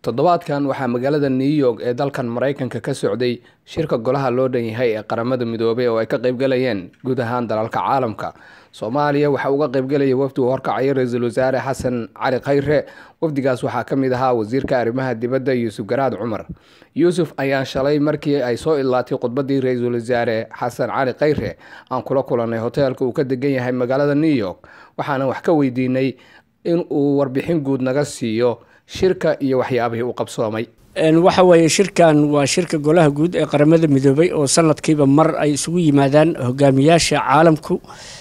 toddobaadkan waxaa magaalada New York ee dalkan Mareykanka ka socday shirka golaha loo dhan yahay ee qaramada midoobay oo ay ka qayb galayeen guud ahaan dalalka caalamka. Soomaaliya waxa uga qayb galaya wafdi horkacaya ra'iisul wasaare Xasan Cali Khayre. Wafdigaas waxaa ka mid ahaa wasiirka arrimaha dibadda Yuusuf Garaad Cumar. Yuusuf ayaa shalay markii ay soo ilaatay khudbadii ra'iisul wasaare Xasan Cali Khayre aan kula kulanay hoteelka uu ka degan yahay magaalada New York. Waxaana wax ka weydiinay in uu warbixin guud naga siiyo shirka iyo waxyaabihii uu qabsoomay. waxa weeye shirkan waa shirka golaha guud ee qaramada midoobay oo sanadkiiba mar ay isugu yimaadaan hogaamiyaasha caalamku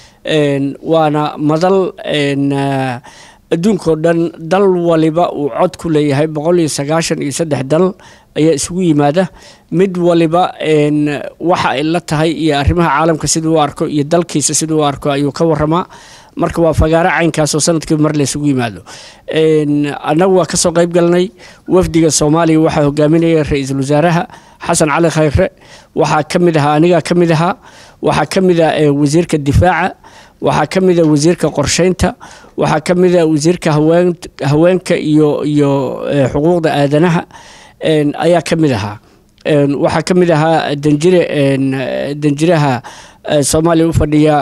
waana madal adduunka oo dhan dal waliba uu cod ku leeyahay 193 dal ayaa isugu yimaada mid waliba waxa ay la tahay iyo arrimaha caalamka sidoo uu arko iyo dalkiisa sidoo uu arko ayuu ka waramaa. marka waa fagaara caynkaas oo sanadkii mar la isugu yimaado anagu waa ka soo qayb galnay. wafdiga Soomaaliya waxa hogaaminaya ra'iisul wasaaraha Xasan Cali Khayre, waxa kamid ahaa aniga kamid ahaa, waxa kamid ah wasiirka difaaca, waxa kamid ah wasiirka qorsheynta, waxa kamid ah wasiirka haweenka iyo xuquuqda aadanaha ayaa kamid ahaa. waxa kamid ahaa danjiraha Soomaaliya u fadhiya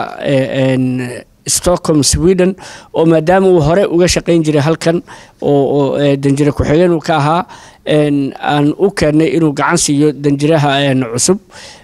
Stockholm Sweden oo maadaama uu hore uga shaqeyn jiray halkan oo danjire ku xigeen uu ka ahaa aan u keenay inuu gacan siiyo danjiraha cusub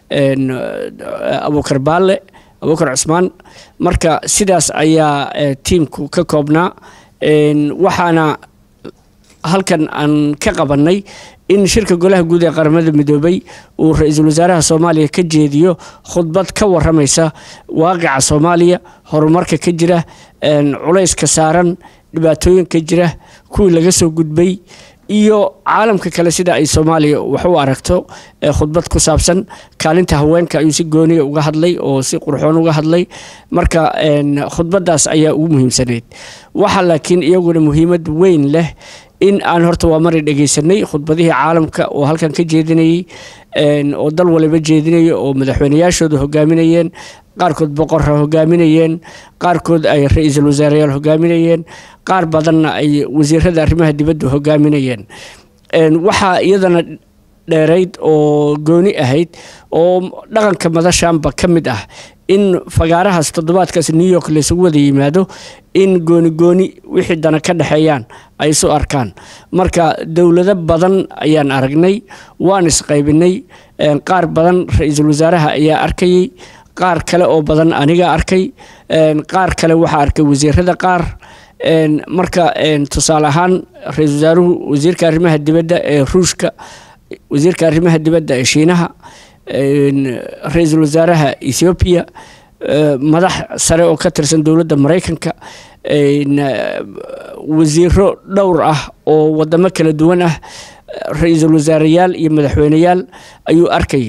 Abubakar Baale Abubakar Cusmaan. marka sidaas ayaa teamku ka koobnaa. waxaana halkan aan ka qabanay in shirka golaha guud ee qaramada midoobay uu ra'iisul wasaaraha Soomaaliya ka jeediyo khudbad ka waramaysa waaqica Soomaaliya, horumarka ka jira, culayska saaran, dhibaatooyinka jira, kuwii laga soo gudbay iyo caalamka kale sida ay Soomaaliya wax u aragto. khudbad ku saabsan kaalinta haweenka ayuu si gooni uga hadlay oo si qurxoon uga hadlay. marka khudbadaas ayaa ugu muhiimsaneyd. waxa laakiin iyaguna muhiimad weyn leh in aan horta waa mari dhageysanay khudbadihii caalamka oo halkan ka jeedinayay oo dal waliba jeedinay oo madaxweynayaashooda hogaaminayeen, qaarkood boqorra hogaaminayeen, qaarkood ay ra'iisul wasaarayaal hogaaminayeen, qaar badanna ay wasiirada arrimaha dibadda hogaaminayeen. waxa iyadana dheerayd oo gooni ahayd oo dhaqanka madashaanba ka mid ah in fagaarahaas toddobaadkaas New York la isugu wada yimaado in gooni wixii dana ka dhaxeeyaan ay soo arkaan. marka dawlado badan ayaan aragnay, waan isqaybinay. qaar badan ra'iisul wasaaraha ayaa arkayay, qaar kale oo badan aniga arkay, qaar kale waxa arkay wasiirada qaar. marka tusaale ahaan ra'iisul wasaaruhu wasiirka arrimaha dibadda ee Ruushka, wasiirka arrimaha dibadda ee Shiinaha, ra'iisul wasaaraha Ethiopia, madax sare oo ka tirsan dawladda Mareykanka, wasiiro dhowr ah oo wadamo kala duwan ah, ra'iisul wasaarayaal iyo madaxweynayaal ayuu arkay.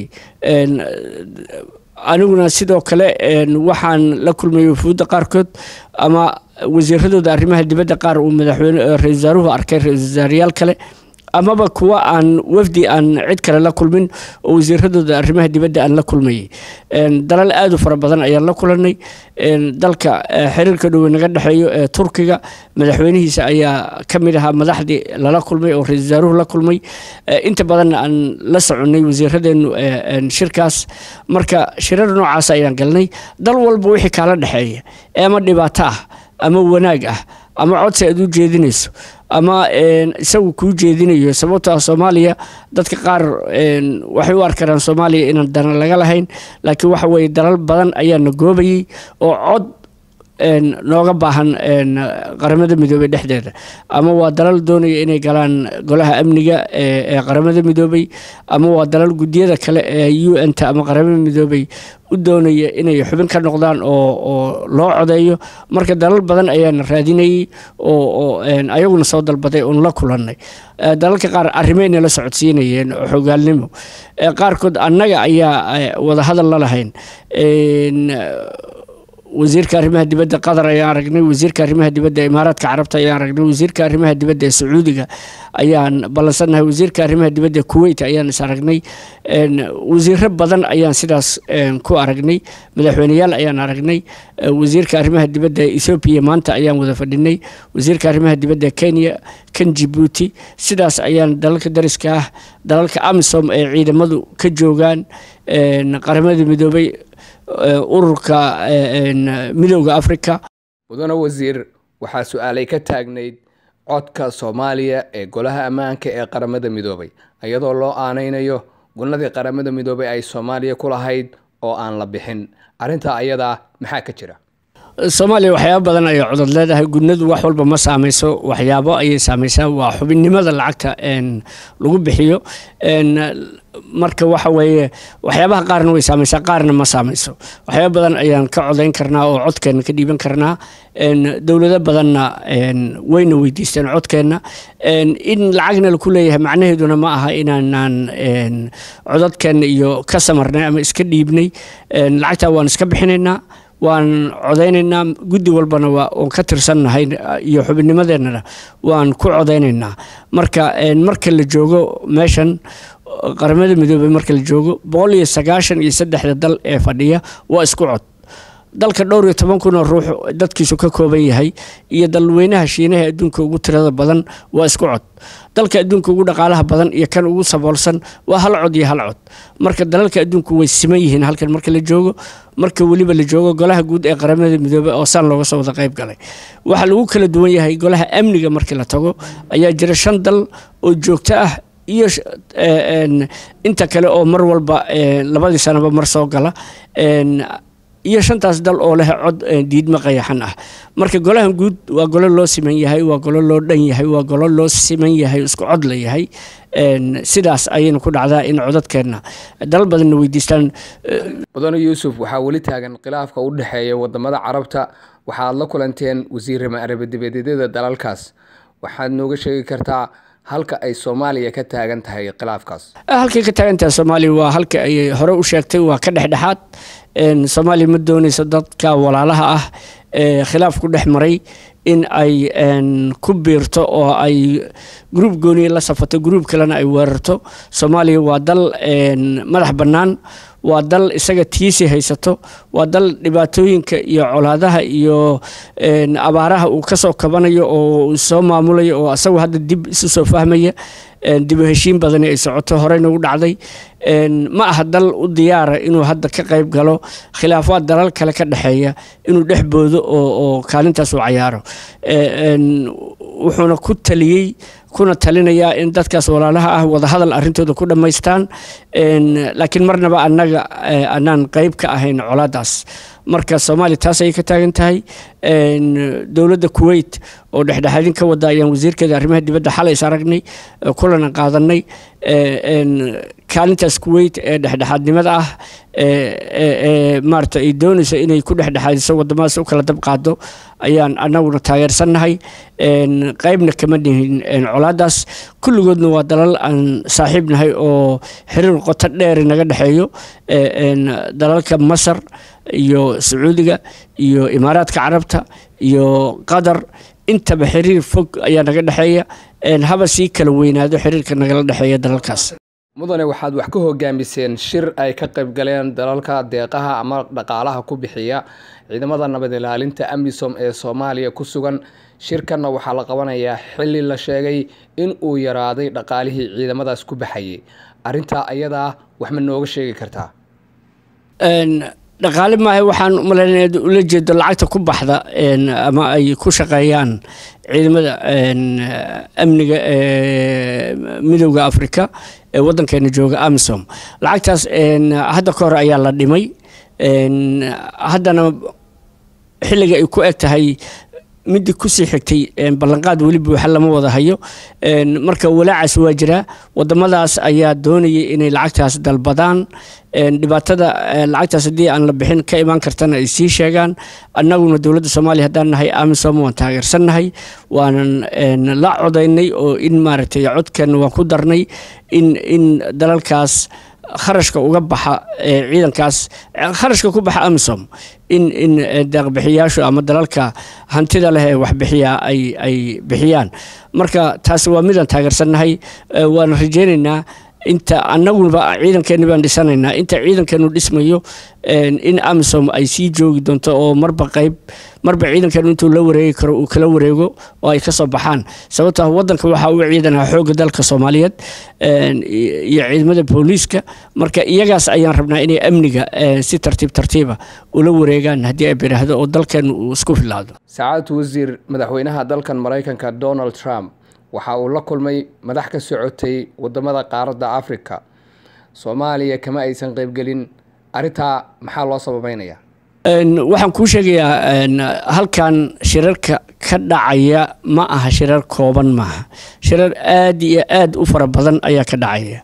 aniguna sidoo kale waxaan la kulmay wafuudda qaarkood ama wasiiradooda arrimaha dibadda qaar uu madaxweyne ra'iisul wasaaruhu arkay ra'iisul wasaarayaal kale amaba kuwa aan wafdi aan cid kale la kulmin oo wasiiradooda arrimaha dibadda aan la kulmay. dalal aad u fara badan ayaan la kulanay. dalka xiriirka dhow naga dhaxeeyo ee Turkiga madaxweynihiisa ayaa kamid ahaa madaxdii lala kulmay oo ra'iisul wasaaruhu la kulmay. inta badan aan la soconay wasiiradeenu shirkaas. marka shirar noocaas ayaan galnay. dal walba wixii kala dhaxeeya ama dhibaato ah ama wanaag ah ama codsi aad u jeedinayso ama isagu ku jeedinayo. sababtoo ah Soomaaliya dadka qaar waxay u arkaan Soomaaliya inaan dana laga lahayn, laakiin waxa weeye dalal badan ayaa nagoobayay oo cod nooga baahan qaramada midoobay dhexdeeda. ama waa dalal doonaya inay galaan golaha amniga ee qaramada midoobay, ama waa dalal gudiyada kale ee UN-ta ama qaramada midoobay u doonaya inay xubin ka noqdaan oo loo codeeyo. marka dalal badan ayaan raadinayay oo ayaguna soo dalbaday oo la kulannay. dalalka qaar arrimeena la socodsiinayeen xogaalnimo, qaarkood annaga ayaa wada hadal la lahayn. wasiirka arrimaha dibadda qatar ayaan aragnay, wasiirka arrimaha dibadda imaaraadka carabta ayaan aragnay, wasiirka arrimaha dibadda ee sacuudiga ayaan ballansannahay, wasiirka arrimaha dibadda kuwait ayaan is aragnay, wasiiro badan ayaan sidaas ku aragnay, madaxweyneyaal ayaan aragnay, wasiirka arrimaha dibadda ee Ethiopia maanta ayaan wada fadhinay, wasiirka arrimaha dibadda Kenya, kan Djibouti, sidaas ayaan dalalka dariska ah, dalalka AMISOM ee ciidamadu ka joogaan, qaramada midoobay, ururka midowga Afrika. mudane wasiir, waxaa su'aalay ka taagnayd codka Soomaaliya ee golaha ammaanka ee qaramada midoobay iyadoo loo aaneynayo gunadii qaramada midoobay ay Soomaaliya ku lahayd oo aan la bixin. Arrinta ayada maxaa ka jira? Soomaaliya waxyaabo badan ay codad leedahay, gunadu wax walba ma saameyso, waxyaabo ayay saameysaa, waa xubinnimada lacagta lagu bixiyo, marka waxa weeye waxyaabaha qaarna way saameysaa qaarna ma saameyso. waxyaabo badan ayaan ka codeyn karnaa oo codkeena ka dhiiban karnaa, dowlado badanna wayna weydiisteen codkeena. in lacagna lagu leeyahay macnaheeduna ma aha inaanan codadkeena iyo ka samarnay ama iska dhiibnay. lacagta waan iska bixinaynaa, waan codeynaynaa, guddi walbana waan ka tirsannahay iyo xubinnimadeennana waan ku codeynaynaa. marka la joogo meeshan qaramada midoobay, marka la joogo 193 dal ee fadhiya waa isku cod. dalka 12,000 ruux dadkiisu ka kooban yahay iyo dalweynaha Shiinaha adduunka ugu tirada badan waa isku cod. dalka adduunka ugu dhaqaalaha badan iyo kan ugu saboolsan waa hal cod iyo hal cod. marka dalalka adduunku way siman yihiin halkan marka la joogo, marka waliba la joogo golaha guud ee qaramada midoobay oo san looga soo wada qayb galay. waxa lagu kala duwan yahay golaha amniga marka la tago ayaa jira 5 dal oo joogto ah iyo inta kale oo mar walba labadii sanaba mar soo gala, iyo 5taas dal oo leh cod diidma qayaxan ah. marka golahan guud waa golo loo siman yahay, waa golo loo dhan yahay, waa golo loo siman yahay, isku cod la yahay. sidaas ayayna ku dhacdaa in codadkeena dalal badan weydiistaan. mudane Yuusuf, waxaa weli taagan khilaafka u dhaxeeya wadamada Carabta. waxaad la kulanteen wasiirada arrimaha dalalkaas, waxaad nooga sheegi kartaa halka ay Soomaaliya ka taagan tahay khilaafkaas? halka ka taagan tahay Soomaaliya waa halka ay hore u sheegtay, waa ka dhexdhexaad. Soomaaliya ma doonayso dadka walaalaha ah khilaaf ku dhex maray in ay ku biirto oo ay group gooni la safato, group kalena ay weerarto. Soomaaliya waa dal madax bannaan, waa dal isaga tiisi haysato, waa dal dhibaatooyinka iyo colaadaha iyo abaaraha uu ka soo kabanayo oo uu soo maamulayo oo asagu hadda dib isu soo fahmaya. dib u heshiin badan ay socoto, horeyna u dhacday. ma aha dal u diyaara inuu hadda ka qayb galo khilaafaad dalal kale ka dhaxeeya, inuu dhex boodo oo kaalintaas u cayaaro. wuxuuna ku taliyey kuna talinayaa in dadkaas walaalaha ah wada hadal arrintooda ku dhammaystaan, laakiin marnaba annaga aanaan qayb ka ahayn colaadaas. marka Soomaaliya taas ay ka taagan tahay. dowladda Kuwait oo dhexdhexaadin ka wada ayaan wasiirkeeda arrimaha dibadda xalay is aragnay, kulana qaadanay. kaalintaas Kuwait ee dhexdhexaadnimada ah maarta ay doonayso inay ku dhexdhexaadiso wadamadaas u kala dab qaado ayaan annaguna taageersannahay. qaybna kama dhihin colaadaas. kulligoodna waa dalal aan saaxiib nahay oo xiriir qoto dheer naga dhexeeyo. dalalka Masar iyo Sacuudiga iyo Imaaraadka Carabta iyo Qatar intaba xiriir fog ayaa naga dhexeeya, haba sii kala weynaado xiriirka nagala dhexeeya dalalkaas. mudane, waxaad wax ka hogaamiseen shir ay ka qayb galeen dalalka deeqaha ama dhaqaalaha ku bixiya ciidamada nabad ilaalinta AMISOM ee Soomaaliya ku sugan. shirkanna waxaa la qabanayaa xilli la sheegay in uu yaraaday dhaqaalihii ciidamadaas ku baxayay. arrinta ayada wax ma nooga sheegi kartaa? dhaqaale maahay, waxaan u maleynayaa ula jeedo lacagta ku baxda ama ay ku shaqeeyaan ciidamada amniga midowga Afrika ee wadankeena jooga AMISOM. lacagtaas hadda ka hor ayaa la dhimay, haddana xilliga ay ku eg tahay mid ku sii xigtay ballanqaad wali buuxa lama wada hayo. marka walaacaas waa jira, wadamadaas ayaa doonayay inay lacagtaas dalbadaan. dhibaatada lacagtaas haddii aan la bixin ka imaan kartana ay sii sheegaan. annaguna dowladda Soomaaliya haddaan nahay AMISOM waan taageersannahay, waanan la codaynay oo in maaragtay codkan waan ku darnay in dalalkaas kharashka uga baxa ciidankaas kharashka ku baxa amisom in deeqbixiyaashu ama dalalka hantida leh ee wax bixiya ay bixiyaan marka taasi waa midaan taageersannahay waan rajaynaynaa inta annaguba ciidankeenu baan dhisanaynaa inta ciidankeenu dhismayo in amisom ay sii joogi doonto oo marba ciidankeenu intuu la wareegi karo uu kala wareego oo ay ka soo baxaan sababtoo wadanka waxa uu ciidanaha xoogga dalka Soomaaliyeed iyo ciidamada booliiska marka iyagaas ayaan rabnaa inay amniga si tartiiba ula wareegaan haddii ay biraahdo oo dalkeenu uu isku filaado. Saacad wasiir madaxweynaha dalkan Mareykanka Donald Trump waxa uu la kulmay madax ka socotay wadamada qaaradda Afrika. Soomaaliya kama aysan qayb galin arinta maxaa loo sababeynaya? waxaan ku sheegayaa halkan shirarka ka dhacaya ma aha shirar kooban maaha shirar aad iyo aad u fara badan ayaa ka dhacaya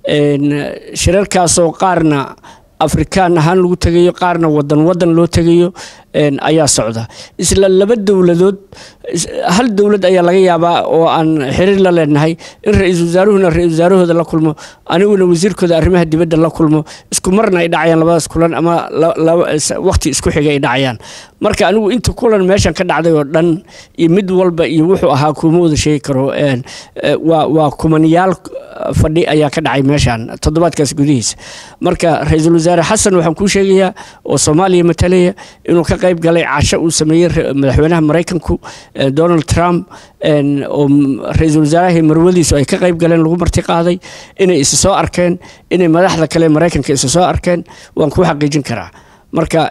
shirarkaasoo qaarna afrikaan ahaan lagu tagayo qaarna wadan loo tagayo ayaa socda isla laba dawladood hal dawlad ayaa laga yaabaa oo aan xiriir la leenahay in ra'iisul wasaarahooda la kulmo aniguna wasiirkooda arrimaha dibadda la kulmo isku marna ay dhacayaan labadaas kulan ama waqti isku xigay ay dhacayaan marka anigu inta kulan meeshan ka dhacday oo dhan iyo mid walba iyo wuxuu ahaa kuma wada sheegi karo waa kumaniyaal fadhi ayaa ka dhacay meeshan toddobaadkaas gudihiisa marka ra'iisul wasaare xasan waxaan ku sheegayaa oo Soomaaliya matalaya inuu ka qayb galay casho uu sameeyay madaxweynaha Mareykanku Donald Trump oo ra'iisul wasaaraha marwadiisu ay ka qayb galeen lagu marti qaaday inay is soo arkeen inay madaxda kale Mareykanka is soo arkeen waan ku xaqiijin karaa marka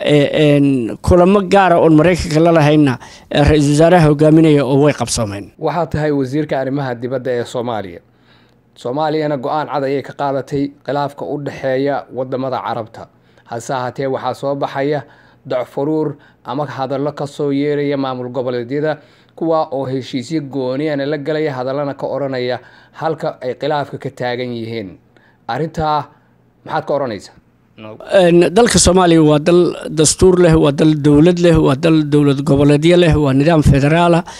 kulamo gaar ah oo Mareykanka la lahayna ra'iisul wasaaraha hogaaminaya oo way qabsoomeen. Waxa tahay wasiirka arrimaha dibadda ee Soomaaliyana go'aan cad ayay ka qaadatay khilaafka u dhaxeeya wadamada Carabta hase ahaatee waxaa soo baxaya dacfuruur ama hadallo ka soo yeeraya maamul goboleedyada kuwa oo heshiisyo gooni ah la galaya hadallana ka oranaya halka ay khilaafka ka taagan yihiin arinta maxaad ka oranaysaa? dalka Soomaaliya waa dal dastuur leh waa dal dawlad leh waa dal dawlad goboleedyo leh waa nidaam federaal ah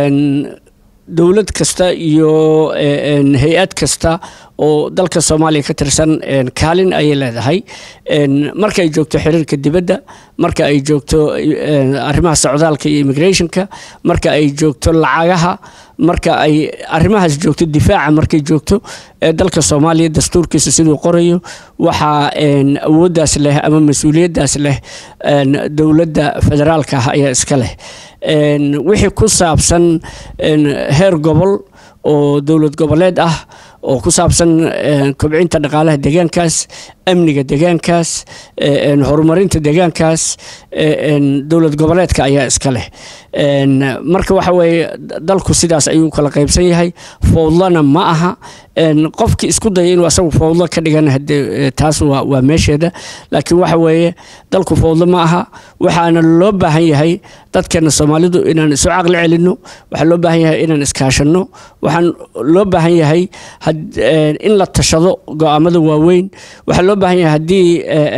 dawlad kasta iyo hay'ad kasta oo dalka Soomaaliya ka tirsan kaalin ay leedahay marka ay joogto xiriirka dibadda marka ay joogto arrimaha socdaalka iyo immigrationka marka ay joogto lacagaha marka ay arrimahaas joogto difaaca markay joogto dalka Soomaaliya dastuurkiisa sidoo qorayo waxa awooddaas leh ama mas'uuliyaddaas leh dawladda federaalka ah ayaa iska leh wixii ku saabsan heer gobol oo dawlad goboleed ah oo ku saabsan kobcinta dhaqaalaha deegaankaas amniga deegaankaas horumarinta deegaankaas dawlad goboleedka ayaa iska leh marka waxa weeye dalku sidaas ayuu kala qaybsan yahay fowdlana ma aha qofkii isku dayay inuu asagu fowdlo ka dhigan taas waa meesheeda laakiin waxa weeye dalku fowdlo ma aha waxaana loo baahan yahay dadkeena Soomaalidu inaan isu caqli celino waxa loo baahan yahay inaan iskaashano waxaan loo baahan yahay in la tashado go'aamada waaweyn waxa loo baahan yahay hadii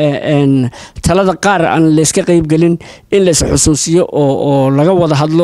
talada qaar aan la iska qayb galin in la is xusuusiyo oo laga wada hadlo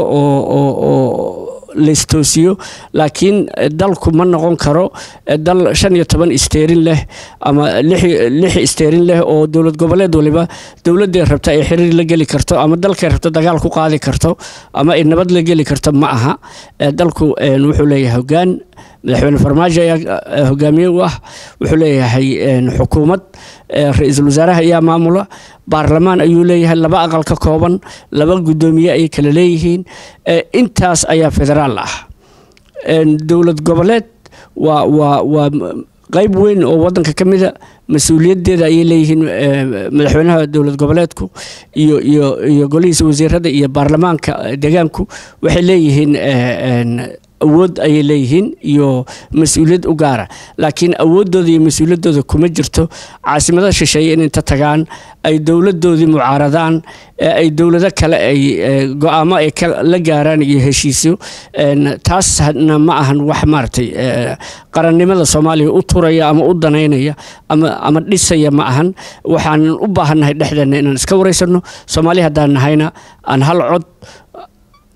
oo listoosiyo laakiin dalku ma noqon karo dal 15 isteerin leh ama 6 isteerin leh oo dawlad goboleed waliba dawladda rabta ay xiriir la gali karto ama dalka rabta dagaal ku qaadi karto ama ay nabad la gali karto ma aha dalku wuxuu leeyahay hoggaan madaxweyne Farmaajo ayaa hogaamiye u ah wuxuu leeyahay xukuumad ra'iisul wasaaraha ayaa maamula baarlamaan ayuu leeyahay laba aqal ka kooban laba gudoomiye ay kala leeyihiin intaas ayaa federaal ah dawlad goboleed waa qayb weyn oo wadanka kamida mas'uuliyadeeda ay leeyihiin madaxweynaha dawlad goboleedku iyo golihiisa wasiirada iyo baarlamaanka deegaanku waxay leeyihiin awood ay leeyihiin iyo mas'uuliyad u gaara laakiin awoodooda iyo mas'uuliyadooda kuma jirto caasimada shisheeye in inta tagaan ay dawladoodii mucaaradaan ay dawlado kale ay go'aamo ay la gaaraan iyo heshiisyo taasna ma ahan wax maartay qarannimada Soomaaliya u turaya ama u daneynaya ama dhisaya ma ahan waxaan u baahanahay dhexdeena inaan iska wareysano Soomaaliya hadaan nahayna aan hal cod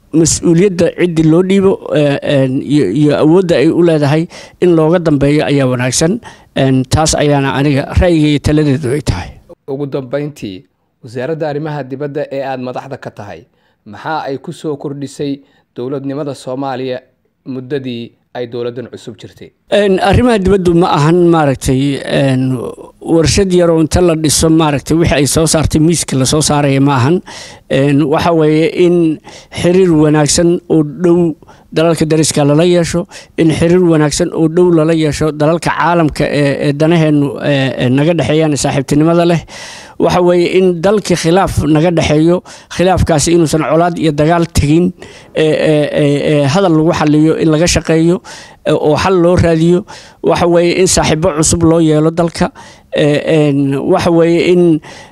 mas-uuliyadda ciddii loo dhiibo iyo awoodda ay u leedahay in looga dambeeyo ayaa wanaagsan. taas ayaana aniga ra'yiga iyo taladeedu ay tahay. ugu dambeyntii, wasaaradda arrimaha dibadda ee aad madaxda ka tahay maxaa ay ku soo kordhisay dowladnimada Soomaaliya muddadii ay dowladdan cusub jirtay? arrimaha dibaddu ma ahan maaragtay warshad yar oo inta la dhiso maaragtay wixii ay soo saartay miiska la soo saaraya ma ahan. waxa weeye in xiriir wanaagsan oo dhow dalalka dariska lala yeesho, in xiriir wanaagsan oo dhow lala yeesho dalalka caalamka ee danaheenu naga dhaxeeyaan saaxiibtinimada leh. waxa weeye in dalkii khilaaf naga dhaxeeyo, khilaafkaasi inuusan colaad iyo dagaal tegin, hadal lagu xaliyo in laga shaqeeyo oo xal loo raadiyo. waxa weeye in saaxiibo cusub loo yeelo dalka. waxa weeye in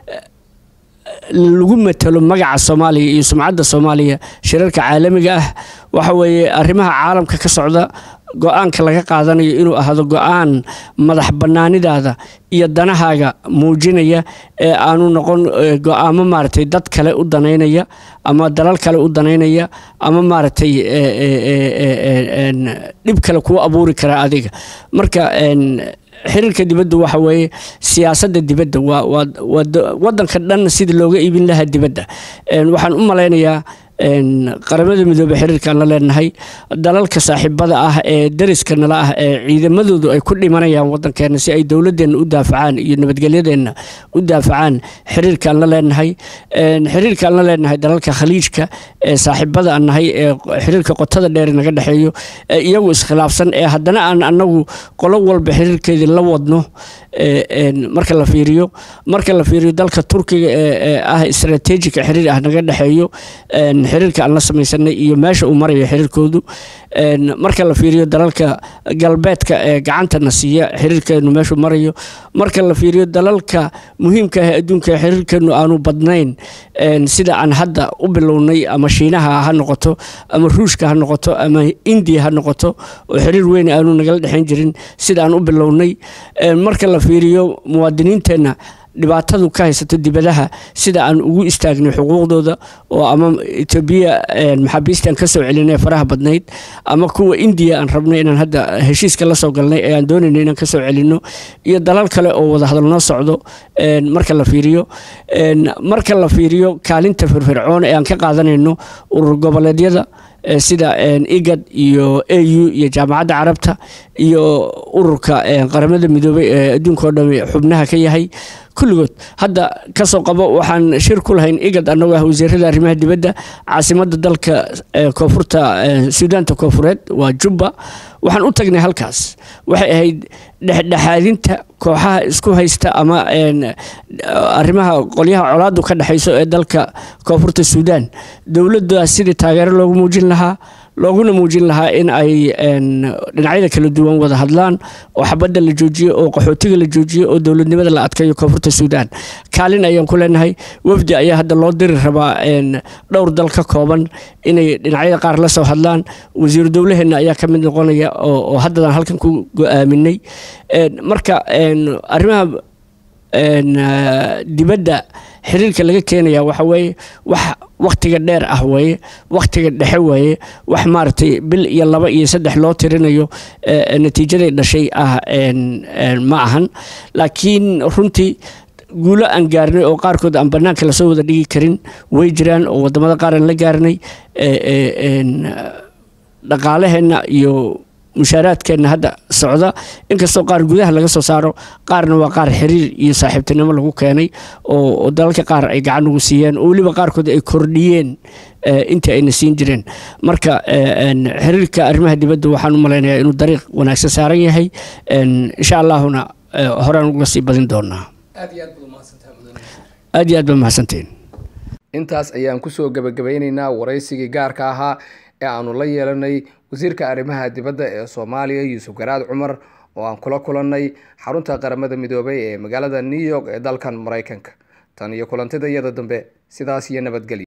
lagu matalo magaca Soomaaliya iyo sumcadda Soomaaliya shirarka caalamiga ah. waxa weeye arrimaha caalamka ka socda go'aanka laga qaadanayo inuu ahaado go'aan madax bannaanidaada iyo danahaaga muujinaya ee aanu noqon go'aamo maaragtay dad kale u danaynaya ama dalal kale u danaynaya ama maaragtay dhib kale ku abuuri kara adiga. marka xiriirka dibadda waxa weeye siyaasadda dibadda waa waddanka dhan sidii looga iibin lahaa dibadda. waxaan u malaynayaa qaramada midoobay xiriirkaan la leenahay dalalka saaxiibada ah ee dariska nala ah ee ciidamadoodu ay ku dhimanayaan waddankeena si ay dowladdeena u daafacaan iyo nabadgelyadeena u daafacaan. xiriirkaan la leenahay xiriirkaan la leenahay dalalka khaliijka ee saaxiibada aan nahay ee xiriirka qotada dheer naga dhaxeeyo iyagu iskhilaafsan ee haddana aan anagu qolo walba xiriirkeedii la wadno. marka la fiiriyo dalka Turkiga ee ah strategic xiriir ah naga dhaxeeyo, xiriirka aan la samaysanay iyo meesha uu marayo xiriirkoodu. marka la fiiriyo dalalka galbeedka ee gacanta na siiya xiriirkeenu meesha marayo. marka la fiiriyo dalalka muhiimka ah adduunka ee xiriirkeenu aanu badnayn sida aan hadda u bilownay, ama Shiinaha ha noqoto ama Ruushka ha noqoto ama India ha noqoto oo xiriir weyn aanu nagala dhaxayn jirin sida aan u bilownay. marka la fiiriyo muwaadiniinteena dhibaatadu ka haysato dibadaha sida aan ugu istaagnay xuquuqdooda oo ama Itoobiya maxaabiistan ka soo celinay faraha badnayd ama kuwa India aan rabnay inaan hadda heshiiska la soo galnay ee aan doonaynay inaan ka soo celino iyo dalal kale oo wada hadal noo socdo. marka la fiiriyo kaalinta firfircoon ee aan ka qaadanayno urur goboleedyada sida IGAD iyo AU iyo jaamacadda Carabta iyo ururka qaramada midoobay ee adduunka oo dhan xubnaha ka yahay kulligood. hadda ka soo qabo waxaan shir ku lahayn IGAD anagoo ah wasiirada arrimaha dibadda caasimadda dalka koonfurta Suudaanta koonfureed waa Juba. waxaan u tagnay halkaas waxay ahayd dhexdhexaadinta kooxaha isku haysta ama arrimaha qolyaha colaadu ka dhaxayso ee dalka koonfurta Suudaan. dowladda sidii taageero loogu muujin lahaa looguna muujin lahaa in ay dhinacyada kala duwan wada hadlaan oo xabadda la joojiyo oo qaxootiga la joojiyo oo dowladnimada la adkeeyo koonfurta Suudaan. kaalin ayaan ku leenahay. wafdi ayaa hadda loo diri rabaa dhowr dal ka kooban inay dhinacyada qaar la soo hadlaan. wasiir dowlaheena ayaa ka mid noqonaya oo hadda halkan ku go'aaminay. marka arrimaha dibadda xiriirka laga keenaya waxa weeye wax waqtiga dheer ah weeye, waqtiga dhexe weeye, wax maartay bil iyo 2 iyo 3 loo tirinayo natiijada dhashay ah ma ahan. laakiin runtii guulo aan gaarnay oo qaarkood aan banaanka la soo wada dhigi karin way jiraan oo wadamada qaar aan la gaarnay. dhaqaalaheena iyo mushaaraadkeena hadda socda inkastoo qaar gudaha laga soo saaro qaarna waa qaar xiriir iyo saaxiibtinimo lagu keenay oo dalalka qaar ay gacan ugu siiyeen oo waliba qaarkood ay kordhiyeen intii ayna siin jireen. marka xiriirka arrimaha dibadda waxaan u maleynayaa inuu dariiq wanaagsan saaran yahay. insha Allahuna horaan uga sii badin doonaa. aad iyo aad baa mahadsantiin. intaas ayaan ku soo gabagabaynaynaa waraysigii gaarka ahaa ee aanu la yeelanay wasiirka arrimaha dibadda ee Soomaaliya Yuusuf Garaad Cumar oo aan kula kulannay xarunta qaramada midoobay ee magaalada New York ee dalkan Mareykanka. tan iyo kulantida iyada dambe sidaas iyo nabadgelyo.